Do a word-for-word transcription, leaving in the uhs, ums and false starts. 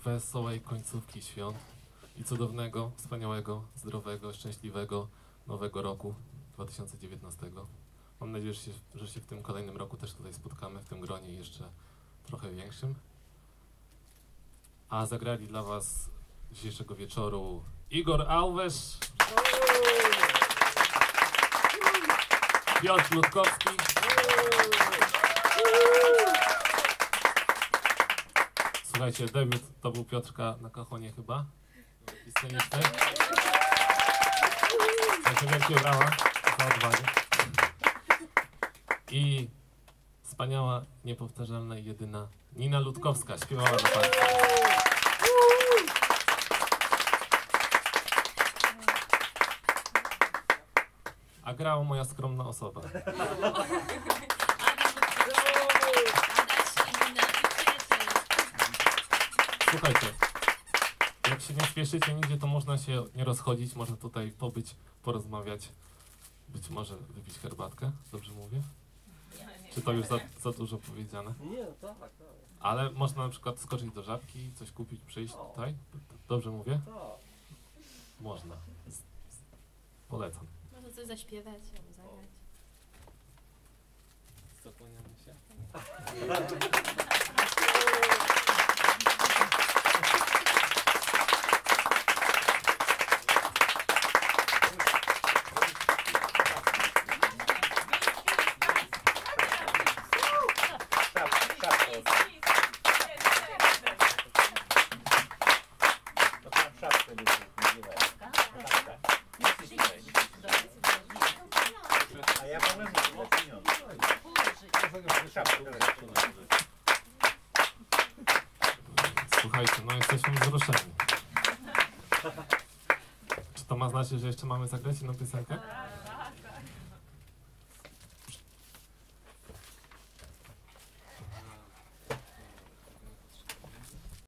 wesołej końcówki świąt i cudownego, wspaniałego, zdrowego, szczęśliwego nowego roku dwa tysiące dziewiętnastego. Mam nadzieję, że się, że się w tym kolejnym roku też tutaj spotkamy, w tym gronie jeszcze trochę większym. A zagrali dla was dzisiejszego wieczoru Igor Auwesz, Piotr Ludkowski, słuchajcie, debiut to był Piotrka na kachonie chyba i scenicznej. Także wielkie brawa za odwagę. I wspaniała, niepowtarzalna i jedyna Nina Ludkowska śpiewała do Państwa. A grała moja skromna osoba. Słuchajcie, jak się nie spieszycie nigdzie, to można się nie rozchodzić, można tutaj pobyć, porozmawiać, być może wypić herbatkę, dobrze mówię? Czy to już za, za dużo powiedziane? Nie, tak, tak. Ale można na przykład skoczyć do Żabki, coś kupić, przyjść tutaj, dobrze mówię? Tak. Można. Polecam. Można coś zaśpiewać albo zagrać. Zakłaniamy się. A ja powiem, że pieniądze. Słuchajcie, no jesteśmy wzruszeni. Czy to ma znaczyć, że jeszcze mamy zagrać jedną piosenkę?